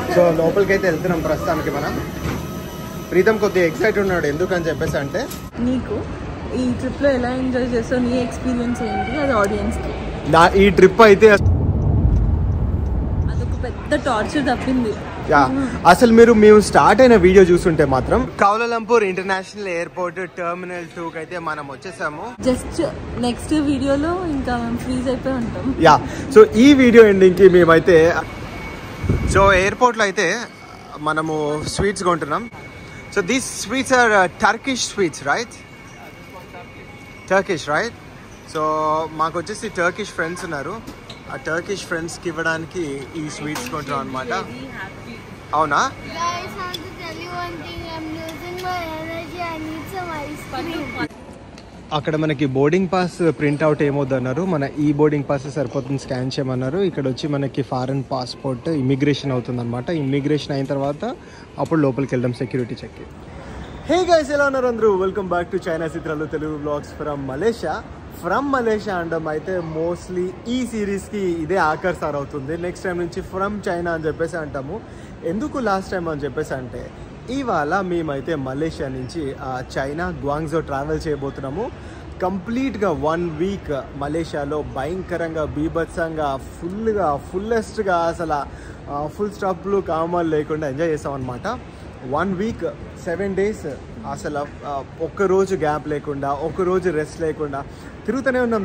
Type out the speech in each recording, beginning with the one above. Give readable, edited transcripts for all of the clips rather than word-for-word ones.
So లోపలికి అయితే వెళ్తున్నాం ప్రస్తుతానికి మనం. ప్రీతం కొద్దిగా ఎక్సైట్ ఉన్నాడు, ఎందుకని చెప్పేసి అంటే నీకు ఈ ట్రిప్లో ఎలా ఎంజాయ్ చేస్తావు, నీ ఎక్స్పీరియన్స్ ఏంటి అది ఆడియన్స్కి. ఈ ట్రిప్ అయితే అదొక పెద్ద టార్చర్ తప్పింది. అసలు మేము స్టార్ట్ అయిన వీడియో చూస్తుంటే మాత్రం కౌలాలంపూర్ ఇంటర్నేషనల్ ఎయిర్పోర్ట్ టెర్మినల్ 2 కి అయితే మనం వచ్చేసాము. జస్ట్ నెక్స్ట్ వీడియోలో ఇంకా మేము ఫ్రీజ్ అయిపోయి ఉంటాం. సో ఈ వీడియో ఎండింగ్ కి మేమైతే సో ఎయిర్పోర్ట్ లో అయితే మనము స్వీట్స్ కొంటున్నాం. So these sweets are Turkish sweets right? Turkish right. So మాకు వచ్చేసి టర్కిష్ ఫ్రెండ్స్ ఉన్నారు, ఆ టర్కిష్ ఫ్రెండ్స్కి ఇవ్వడానికి ఈ స్వీట్స్ కొంటున్నాం అనమాట. అవునా? అక్కడ మనకి బోర్డింగ్ పాస్ ప్రింట్అవుట్ ఏమవుతున్నారు, మన ఈ బోర్డింగ్ పాస్ సరిపోతుంది, స్కాన్ చేయమన్నారు. ఇక్కడ వచ్చి మనకి ఫారెన్ పాస్పోర్ట్ ఇమిగ్రేషన్ అవుతుంది అనమాట. ఇమిగ్రేషన్ అయిన తర్వాత అప్పుడు లోపలికి వెళ్దాం సెక్యూరిటీ చెక్. హే గైస్, ఎలా ఉన్నారు అందరూ? Welcome back to China Chitralu Telugu blogs from Malaysia. అనడం అయితే మోస్ట్లీ ఈ సిరీస్కి ఇదే ఆకర్షణ అవుతుంది. నెక్స్ట్ టైం నుంచి ఫ్రమ్ చైనా అని చెప్పేసి అంటాము. ఎందుకు లాస్ట్ టైం అని చెప్పేసి అంటే ఇవాళ మేమైతే మలేషియా నుంచి చైనా గ్వాంగ్జో ట్రావెల్ చేయబోతున్నాము. కంప్లీట్గా 1 వీక్ మలేషియాలో భయంకరంగా బీభత్సంగా ఫుల్లెస్ట్గా అసలు ఫుల్ స్టాప్లు కామాలు లేకుండా ఎంజాయ్ చేస్తామన్నమాట. 1 వీక్ 7 days అసలు ఒక్కరోజు గ్యాప్ లేకుండా, ఒక్కరోజు రెస్ట్ లేకుండా తిరుగుతూనే ఉన్నాం.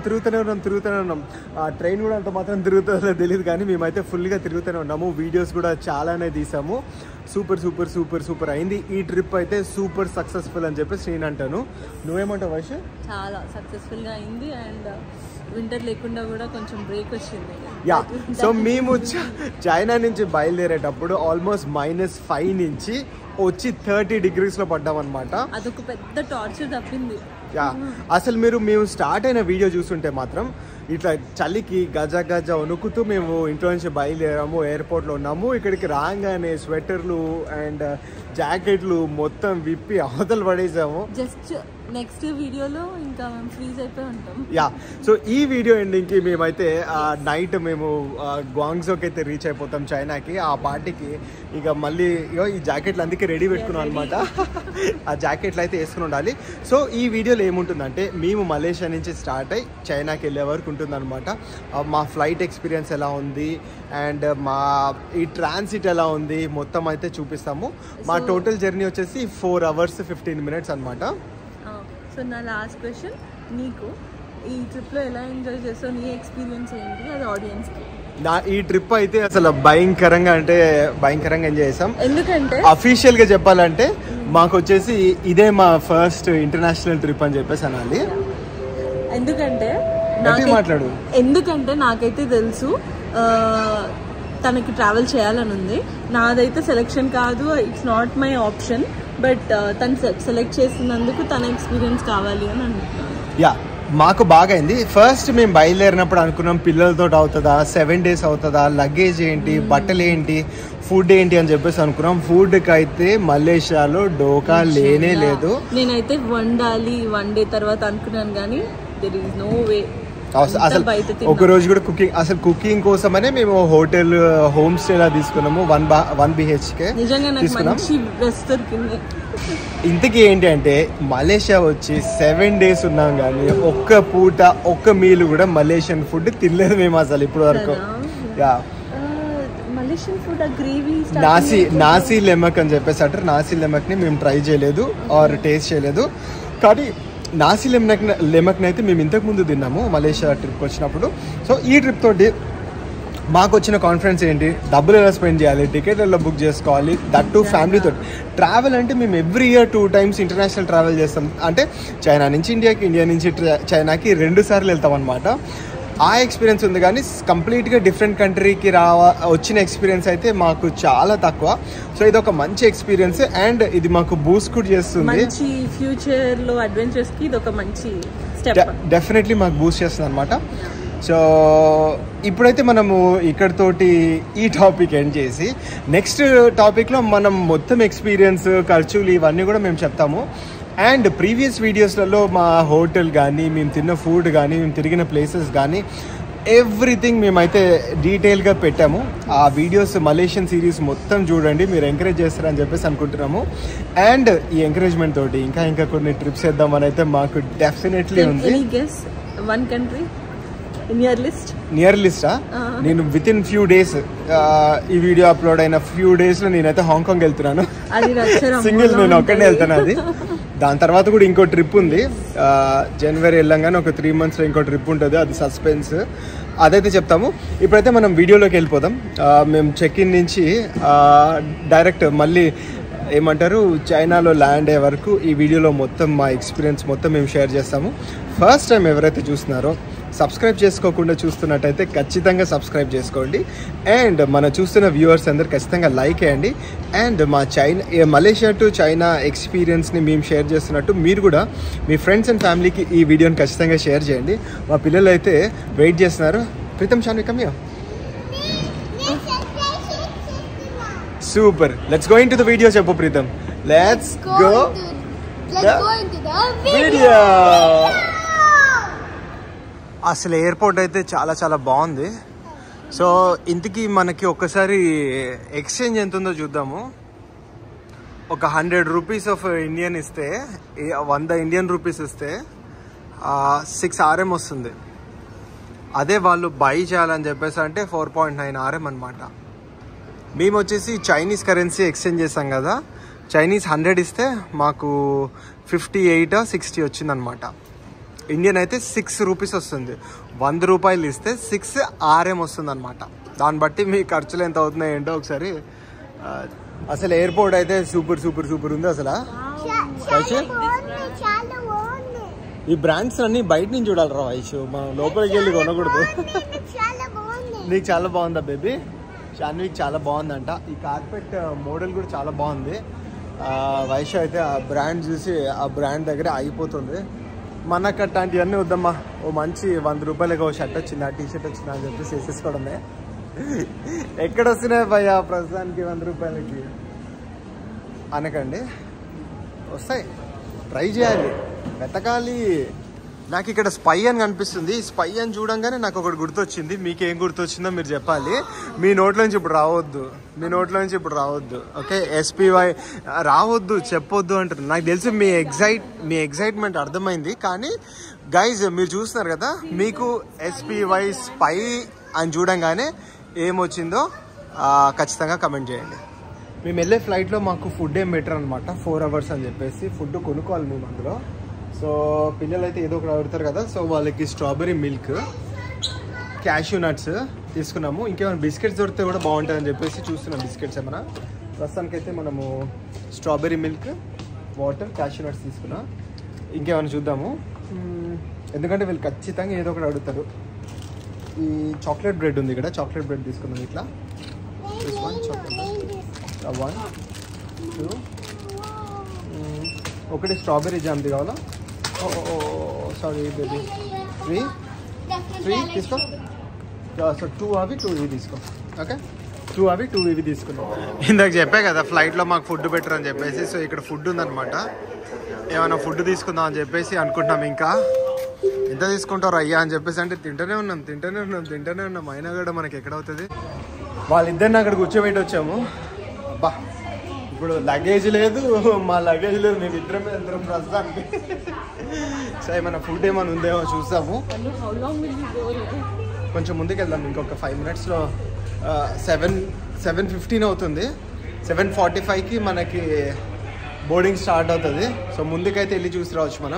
ట్రైన్ కూడా అంత మాత్రం తిరుగుతుందో తెలియదు, కానీ మేమైతే ఫుల్గా తిరుగుతూనే ఉన్నాము. వీడియోస్ కూడా చాలానే తీసాము. సూపర్ అయింది ఈ ట్రిప్ అయితే. సూపర్ సక్సెస్ఫుల్ అని చెప్పేసి నేను అంటాను. నువ్వేమంటావు వైష్? చాలా సక్సెస్ఫుల్గా అయింది అండ్ వింటర్ లేకుండా కూడా కొంచెం బ్రేక్ వచ్చింది. సో మేము చైనా నుంచి బయలుదేరేటప్పుడు ఆల్మోస్ట్ -5 నుంచి వచ్చి 30 degrees లో పడ్డాం అనమాట. అదొక పెద్ద టార్చర్ తప్పింది. అసలు మేము స్టార్ట్ అయిన వీడియో చూస్తుంటే మాత్రం ఇట్లా చలికి గజ వణుకుతూ మేము ఇంట్లో నుంచి బయలుదేరాము, ఎయిర్పోర్ట్లో ఉన్నాము. ఇక్కడికి రాగానే స్వెటర్లు అండ్ జాకెట్లు మొత్తం విప్పి అవతలు పడేసాము. జస్ట్ నెక్స్ట్ వీడియోలో ఇంకా మేము ఫ్రీజ్ అయిపోయి ఉంటాం. సో ఈ వీడియో ఎండింగ్కి మేమైతే నైట్ మేము గ్వాంగ్జోకి అయితే రీచ్ అయిపోతాం చైనాకి. ఆ పార్టీకి ఇక మళ్ళీ ఈ జాకెట్లు అందుకే రెడీ పెట్టుకున్నాం అనమాట. ఆ జాకెట్లు అయితే వేసుకుని ఉండాలి. సో ఈ వీడియోలో ఏముంటుందంటే మేము మలేషియా నుంచి స్టార్ట్ అయ్యి చైనాకి వెళ్ళే వరకు ఉంటుందన్నమాట. మా ఫ్లైట్ ఎక్స్పీరియన్స్ ఎలా ఉంది అండ్ మా ఈ ట్రాన్సిట్ ఎలా ఉంది మొత్తం అయితే చూపిస్తాము. మా టోటల్ జర్నీ వచ్చేసి 4 hours 15 minutes అనమాట. సో నా లాస్ట్ క్వశ్చన్, నీకు ఈ ట్రిప్లో ఎలా ఎంజాయ్ చేస్తావు, నీ ఎక్స్పీరియన్స్ ఏంటి అది ఆడియన్స్కి. ఈ ట్రిప్ అయితే అసలు భయంకరంగా ఎంజాయ్ చేసాం. ఎందుకంటే అఫీషియల్గా చెప్పాలంటే మాకు వచ్చేసి ఇదే మా ఫస్ట్ ఇంటర్నేషనల్ ట్రిప్ అని చెప్పేసి అనాలి. ఎందుకంటే నాకైతే తెలుసు తనకి ట్రావెల్ చేయాలని ఉంది. నాదైతే సెలెక్షన్ కాదు, it's not my option. But తను సెలెక్ట్ చేసినందుకు తన ఎక్స్పీరియన్స్ కావాలి అని అనుకుంటున్నాను. మాకు బాగా అయింది. ఫస్ట్ మేము బయలుదేరినప్పుడు అనుకున్నాం పిల్లలతో అవుతుందా, 7 days అవుతుందా, లగేజ్ ఏంటి, బట్టలు ఏంటి, ఫుడ్ ఏంటి అని చెప్పేసి అనుకున్నాం. ఫుడ్కి అయితే మలేషియాలో డోకా లేనే లేదు. నేనైతే వండాలి 1 day తర్వాత అనుకున్నాను, కానీ దెర్ ఈజ్ నో వే. అసలు ఒక రోజు కూడా కుకింగ్ కోసమనే మేము హోమ్ స్టేలా తీసుకున్నాము. 1 BHK తీసుకున్నాం. ఇంతకీ ఏంటి అంటే మలేషియా వచ్చి 7 days ఉన్నాం, కానీ ఒక్క పూట ఒక్క మీల్ కూడా మలేషియన్ ఫుడ్ తినలేదు మేము అసలు ఇప్పుడు వరకు. నాసీ లెమక్ అని చెప్పేసి అంటారు. నాసీ లెమక్ని మేము ట్రై చేయలేదు ఆర్ టేస్ట్ చేయలేదు, కానీ నాసీ లెమక్ని అయితే మేము ఇంతకుముందు తిన్నాము మలేషియా ట్రిప్కి వచ్చినప్పుడు. సో ఈ ట్రిప్ తోటి మాకు వచ్చిన కాన్ఫిడెన్స్ ఏంటి, డబ్బులు ఎలా స్పెండ్ చేయాలి, టికెట్ ఎలా బుక్ చేసుకోవాలి, దట్ టు ఫ్యామిలీతో. ట్రావెల్ అంటే మేము every year 2 times international travel చేస్తాం. అంటే చైనా నుంచి ఇండియాకి, ఇండియా నుంచి చైనాకి 2 సార్లు వెళ్తాం అనమాట. ఆ ఎక్స్పీరియన్స్ ఉంది, కానీ కంప్లీట్గా డిఫరెంట్ కంట్రీకి వచ్చిన ఎక్స్పీరియన్స్ అయితే మాకు చాలా తక్కువ. సో ఇది ఒక మంచి ఎక్స్పీరియన్స్ అండ్ ఇది మాకు బూస్ట్ కూడా చేస్తుంది. ఫ్యూచర్లో అడ్వెంచర్స్కి ఇది ఒక మంచి స్టెప్. డెఫినెట్లీ మాకు బూస్ట్ చేస్తుంది అనమాట. సో ఇప్పుడైతే మనము ఇక్కడతోటి ఈ టాపిక్ ఎండ్ చేసి నెక్స్ట్ టాపిక్లో మనం మొత్తం ఎక్స్పీరియన్స్, ఖర్చులు ఇవన్నీ కూడా మేము చెప్తాము. అండ్ ప్రీవియస్ వీడియోస్లలో మా హోటల్ కానీ, మేము తిన్న ఫుడ్ కానీ, మేము తిరిగిన ప్లేసెస్ కానీ ఎవ్రీథింగ్ మేమైతే డీటెయిల్గా పెట్టాము. ఆ వీడియోస్ మలేషియన్ సిరీస్ మొత్తం చూడండి, మీరు ఎంకరేజ్ చేస్తారని చెప్పేసి అనుకుంటున్నాము. అండ్ ఈ ఎంకరేజ్మెంట్ తోటి ఇంకా కొన్ని ట్రిప్స్ వేద్దామని అయితే మాకు డెఫినెట్లీ ఉంది. నియర్ లిస్టా? నేను విత్ ఇన్ ఫ్యూ డేస్, ఈ వీడియో అప్లోడ్ అయిన ఫ్యూ డేస్లో నేనైతే హాంకాంగ్ వెళ్తున్నాను. సింగిల్ నేను ఒక్కడే వెళ్తాను. అది దాని తర్వాత కూడా ఇంకో ట్రిప్ ఉంది, జనవరి వెళ్ళంగానే ఒక 3 monthsలో ఇంకో ట్రిప్ ఉంటుంది, అది సస్పెన్స్, అదైతే చెప్తాము. ఇప్పుడైతే మనం వీడియోలోకి వెళ్ళిపోదాం. మేము చెక్ ఇన్ నుంచి డైరెక్ట్ మళ్ళీ ఏమంటారు చైనాలో ల్యాండ్ అయ్యే వరకు ఈ వీడియోలో మొత్తం మా ఎక్స్పీరియన్స్ మొత్తం మేము షేర్ చేస్తాము. ఫస్ట్ టైం ఎవరైతే చూస్తున్నారో సబ్స్క్రైబ్ చేసుకోకుండా చూస్తున్నట్టయితే ఖచ్చితంగా సబ్స్క్రైబ్ చేసుకోండి. అండ్ మన చూస్తున్న వ్యూవర్స్ అందరు ఖచ్చితంగా లైక్ చేయండి. అండ్ మా మలేషియా టు చైనా ఎక్స్పీరియన్స్ని మేము షేర్ చేస్తున్నట్టు మీరు కూడా మీ ఫ్రెండ్స్ అండ్ ఫ్యామిలీకి ఈ వీడియోని ఖచ్చితంగా షేర్ చేయండి. మా పిల్లలు అయితే వెయిట్ చేస్తున్నారు. Preetham, Shanvi, come here. Super, let's go into the video. చెప్పు Preetham. Let's go into the video. అసలు ఎయిర్పోర్ట్ అయితే చాలా బాగుంది. సో ఇంతకీ మనకి ఒక్కసారి ఎక్స్చేంజ్ ఎంత ఉందో చూద్దాము. ఒక 100 రూపీస్ ఆఫ్ ఇండియన్ ఇస్తే, 100 ఇండియన్ రూపీస్ ఇస్తే 6 RM వస్తుంది. అదే వాళ్ళు బై చేయాలని చెప్పేసి అంటే 4.9 RM అనమాట. మేము వచ్చేసి చైనీస్ కరెన్సీ ఎక్స్చేంజ్ చేసాం కదా, చైనీస్ 100 ఇస్తే మాకు 58 or 60 వచ్చిందనమాట. ఇండియన్ అయితే 6 రూపీస్ వస్తుంది. 100 రూపాయలు ఇస్తే 6 RM వస్తుంది అనమాట. దాన్ని బట్టి మీ ఖర్చులు ఎంత అవుతున్నాయి ఏంటో ఒకసారి. అసలు ఎయిర్పోర్ట్ అయితే సూపర్ ఉంది అసలు. ఈ బ్రాండ్స్ అన్ని బయట నుంచి చూడాలరా వైషు, మనం లోపలికి వెళ్ళి కొనకూడదు. నీకు చాలా బాగుందా బేబీ? షాన్వికి చాలా బాగుందంట. ఈ కార్పెట్ మోడల్ కూడా చాలా బాగుంది. వైషు అయితే ఆ బ్రాండ్ చూసి ఆ బ్రాండ్ దగ్గర ఆగిపోతుంది. మనకు అట్లాంటివన్నీ వద్దమ్మా, ఓ మంచి 100 రూపాయలకి ఓ షర్ట్ వచ్చిందా, టీ షర్ట్ వచ్చిందా అని చెప్పేసి వేసేసుకోవడమే. ఎక్కడ వస్తున్నాయి భయ్యా ప్రస్తుతానికి 100 రూపాయలకి అనకండి, వస్తాయి. ట్రై చేయాలి, వెతకాలి. నాకు ఇక్కడ స్పై అని కనిపిస్తుంది. స్పై అని చూడంగానే నాకు ఒకటి గుర్తొచ్చింది. మీకేం గుర్తొచ్చిందో మీరు చెప్పాలి. మీ నోట్లోంచి ఇప్పుడు రావద్దు. ఓకే, SPY రావద్దు, చెప్పొద్దు అంటారు. నాకు తెలిసి మీ ఎగ్జైట్మెంట్ అర్థమైంది. కానీ గైజ్ మీరు చూస్తున్నారు కదా, మీకు SPY స్పై అని చూడంగానే ఏమొచ్చిందో ఖచ్చితంగా కమెంట్ చేయండి. మేము వెళ్ళే ఫ్లైట్లో మాకు ఫుడ్ ఏం బెటర్ అనమాట. 4 hours అని చెప్పేసి ఫుడ్ కొనుక్కోవాలి మేము అందులో. సో పిల్లలు అయితే ఏదో ఒకటి అడుగుతారు కదా, సో వాళ్ళకి స్ట్రాబెరీ మిల్క్, క్యాష్యూ నట్స్ తీసుకున్నాము. ఇంకేమైనా బిస్కెట్స్ దొరికితే కూడా బాగుంటుంది అని చెప్పేసి చూస్తున్నాం బిస్కెట్స్ ఏమైనా. ప్రస్తుతానికైతే మనము strawberry milk, water, cashew nuts తీసుకున్నాం. ఇంకేమైనా చూద్దాము, ఎందుకంటే వీళ్ళు ఖచ్చితంగా ఏదో ఒకటి అడుగుతారు. ఈ చాక్లెట్ బ్రెడ్ ఉంది ఇక్కడ, చాక్లెట్ బ్రెడ్ తీసుకున్నాం. ఇట్లా 1 2 ఒకటి స్ట్రాబెరీ జామ్ది కావాలా? సారీ బేబీ, 3 తీసుకో. సో 2 అవి 2 ఇవి తీసుకో. ఓకే, 2 అవి 2 ఇవి తీసుకున్నాం. ఇందాక చెప్పే కదా ఫ్లైట్లో మాకు ఫుడ్ బెటర్ అని చెప్పేసి. సో ఇక్కడ ఫుడ్ ఉందన్నమాట. ఏమైనా ఫుడ్ తీసుకుందాం అని చెప్పేసి అనుకుంటున్నాం. ఇంకా ఎంత తీసుకుంటారు అయ్యా అని చెప్పేసి అంటే తింటూనే ఉన్నాం. అయినా కూడా మనకి ఎక్కడవుతుంది. వాళ్ళిద్దరిని అక్కడ కూర్చోబెట్టి వచ్చాము. అబ్బా, ఇప్పుడు లగేజ్ లేదు, మా లగేజ్ లేదు, మేము ఇద్దరం ప్రస్తుతానికి. సో ఏమైనా ఫుడ్ ఏమైనా ఉందేమో చూస్తాము. కొంచెం ముందుకు వెళ్దాం. ఇంకొక 5 minutesలో 7:15 అవుతుంది. 7:45కి మనకి బోర్డింగ్ స్టార్ట్ అవుతుంది. సో ముందుకైతే వెళ్ళి చూసి రావచ్చు మనం.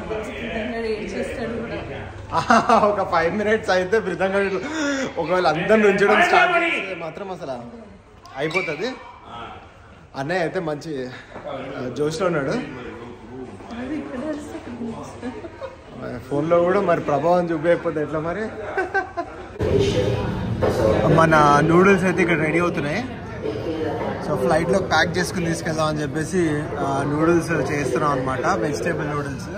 ఒక 5 minutes అయితే బృతంగా ఒకవేళ అందరిని ఉంచడం స్టార్ట్ చేస్తే మాత్రం అసలు అయిపోతుంది. అన్నయ్య అయితే మంచి జోష్లో ఉన్నాడు. ఫోన్లో కూడా మరి ప్రభావం చూపించకపోతే ఎట్లా మరి. మన నూడిల్స్ అయితే ఇక్కడ రెడీ అవుతున్నాయి. సో ఫ్లైట్లో ప్యాక్ చేసుకుని తీసుకెళ్దాం అని చెప్పేసి నూడిల్స్ చేస్తున్నాం అనమాట. Vegetable noodles.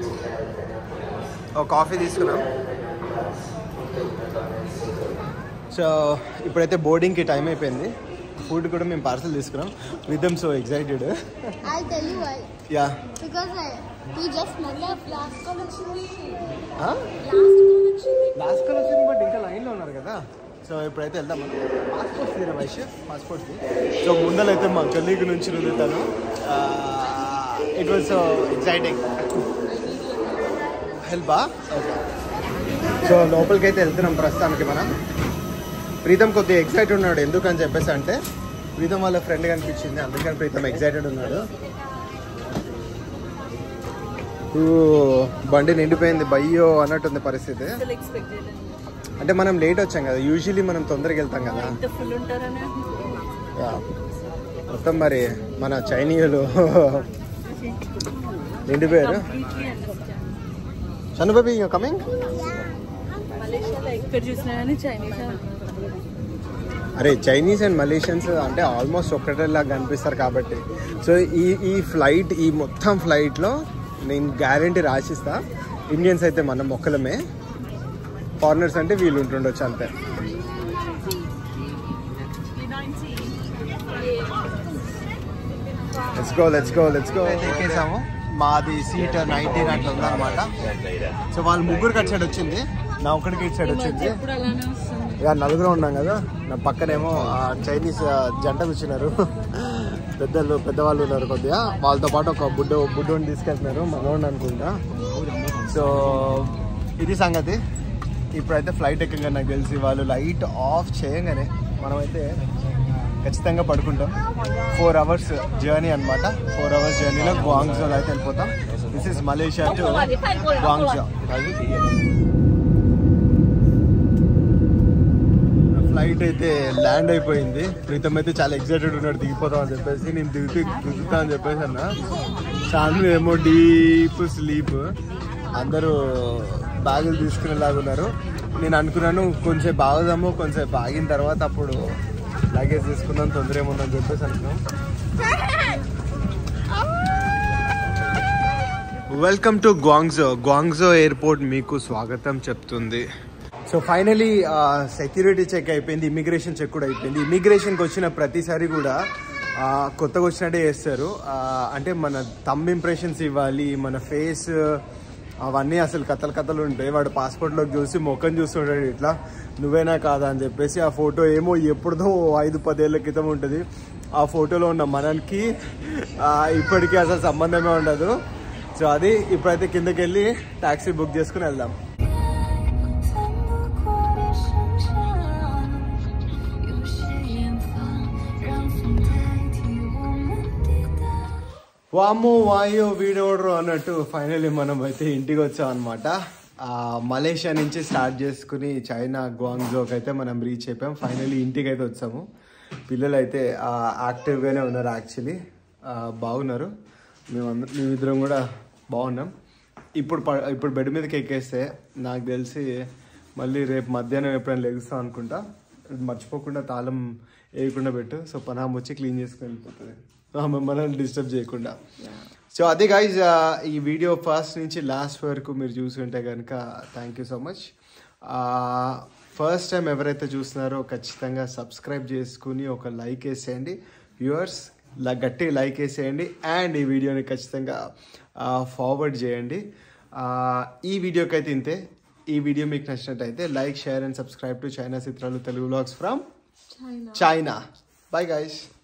ఒక కాఫీ తీసుకున్నాం. సో ఇప్పుడైతే బోర్డింగ్కి టైం అయిపోయింది. ఫుడ్ కూడా మేము పార్సల్ తీసుకున్నాం. Preetham so excited. I'll tell you why. Yeah Because we just met up last collection. Last collection but ఇంకా లైన్లో ఉన్నారు కదా. సో ఇప్పుడైతే వెళ్దాం మనం. పాస్పోర్ట్స్ తీరా వైష్ పాస్పోర్ట్స్. సో ముందలైతే మా కలీగ్ నుంచి తను ఇట్ వాజ్ సో ఎక్సైటింగ్. హెల్పా ఓకే. సో లోపలికి అయితే వెళ్తున్నాం ప్రస్తుతానికి మనం. ప్రీతం కొద్దిగా ఎక్సైటెడ్ ఉన్నాడు. ఎందుకని చెప్పేసి అంటే ప్రీతం వాళ్ళ ఫ్రెండ్ కనిపించింది, అందుకని ప్రీతం ఎక్సైటెడ్ ఉన్నాడు. బండి నిండిపోయింది బయ్యో అన్నట్టుంది పరిస్థితి. అంటే మనం లేట్ వచ్చాం కదా, యూజువల్లీ మనం తొందరగా వెళ్తాం కదా. మొత్తం మరి మన చైనీయులు నిండిపోయారు. చనుబాబీ యూ కమింగ్? అరే చైనీస్ అండ్ మలేషియన్స్ అంటే ఆల్మోస్ట్ ఒక్కటేలాగా కనిపిస్తారు కాబట్టి. సో ఈ ఫ్లైట్, ఈ మొత్తం ఫ్లైట్లో నేను గ్యారంటీ రాసిస్తా, ఇండియన్స్ అయితే మనం ఒక్కలమే, ఫారినర్స్ అంటే వీళ్ళు ఉంటుండొచ్చు అంతే. లెట్స్ గో ఎక్కేసాము. మాది సీట్ 19 అట్లా ఉందన్నమాట. సో వాళ్ళు ముగ్గురికి అటు సైడ్ వచ్చింది, నా ఒక్కడికి ఇటు సైడ్ వచ్చింది. ఇక నలుగురు ఉన్నాం కదా. నా పక్కనేమో చైనీస్ జంట కూర్చున్నారు, పెద్దవాళ్ళు ఉన్నారు కొద్దిగా. వాళ్ళతో పాటు ఒక బుడ్డోని తీసుకెళ్తున్నారు, మనోడిని అనుకుంటా. సో ఇది సంగతి. ఇప్పుడైతే ఫ్లైట్ ఎక్కగా నాకు తెలిసి వాళ్ళు లైట్ ఆఫ్ చేయగానే మనమైతే ఖచ్చితంగా పడుకుంటాం. 4 hours జర్నీ అనమాట. 4 hours జర్నీలో గ్వాంగ్జోలో అయితే వెళ్ళిపోతాం. This is Malaysia to Guangzhou. Flight అయితే ల్యాండ్ అయిపోయింది. ప్రీతం అయితే చాలా ఎక్సైటెడ్ ఉన్నాడు దిగిపోతాం అని చెప్పేసి. నేను దిగుతా అని చెప్పేసి అన్న. చాలు ఏమో డీప్ స్లీప్, అందరూ బ్యాగులు తీసుకునేలాగా ఉన్నారు. నేను అనుకున్నాను కొంచెంసేపు ఆగుదాము, కొంచెంసేపు ఆగిన తర్వాత అప్పుడు లగేజ్ తీసుకుందాం, తొందర ఏముందని చెప్పేసి అనుకున్నాం. వెల్కమ్ టు గ్వాంగ్జో ఎయిర్పోర్ట్ మీకు స్వాగతం చెప్తుంది. సో ఫైనలీ సెక్యూరిటీ చెక్ అయిపోయింది, ఇమిగ్రేషన్ చెక్ కూడా అయిపోయింది. ఇమిగ్రేషన్కి వచ్చిన ప్రతిసారి కూడా కొత్తగా వచ్చినట్టే చేస్తారు. అంటే మన థంబ్ ఇంప్రెషన్స్ ఇవ్వాలి, మన ఫేస్, అవన్నీ అసలు కథలు ఉంటాయి. వాడు పాస్పోర్ట్లోకి చూసి ముఖం చూస్తుంటాడు, ఇట్లా నువ్వేనా కాదా అని చెప్పేసి. ఆ ఫోటో ఏమో ఎప్పుడుదో 5-10 ఏళ్ళ క్రితం ఉంటుంది. ఆ ఫోటోలో ఉన్న మనకి ఇప్పటికీ అసలు సంబంధమే ఉండదు. సో అది ఇప్పుడైతే కిందకి వెళ్ళి ట్యాక్సీ బుక్ చేసుకుని వెళ్దాం. వామో వాయో వీడోడరు అన్నట్టు ఫైనల్లీ మనం అయితే ఇంటికి వచ్చాం అనమాట. మలేషియా నుంచి స్టార్ట్ చేసుకుని చైనా గ్వాంగ్జోకి అయితే మనం రీచ్ అయిపోయాం. ఫైనల్లీ ఇంటికి అయితే వచ్చాము. పిల్లలు అయితే యాక్టివ్గానే ఉన్నారు, యాక్చువల్లీ బాగున్నారు. మేమిద్దరం కూడా బాగున్నాం. ఇప్పుడు బెడ్ మీదకి ఎక్కేస్తే నాకు తెలిసి మళ్ళీ రేపు మధ్యాహ్నం ఎప్పుడైనా లెగుస్తాం అనుకుంటా. మర్చిపోకుండా తాళం వేయకుండా పెట్టు. సో పనామ వచ్చి క్లీన్ చేసుకుని వెళ్ళిపోతుంది, మనల్ని డిస్టర్బ్ చేయకుండా. సో అదే గైజ్, ఈ వీడియో ఫస్ట్ నుంచి లాస్ట్ వరకు మీరు చూసుకుంటే కనుక thank you so much. First time ఎవరైతే చూస్తున్నారో ఖచ్చితంగా సబ్స్క్రైబ్ చేసుకుని ఒక లైక్ వేసేయండి. వ్యూవర్స్ గట్టి లైక్ వేసేయండి. అండ్ ఈ వీడియోని ఖచ్చితంగా ఫార్వర్డ్ చేయండి. ఈ వీడియోకి అయితే ఇంతే. ఈ వీడియో మీకు నచ్చినట్టయితే like, share and subscribe to China Chitralu Telugu vlogs from China. Bye guys.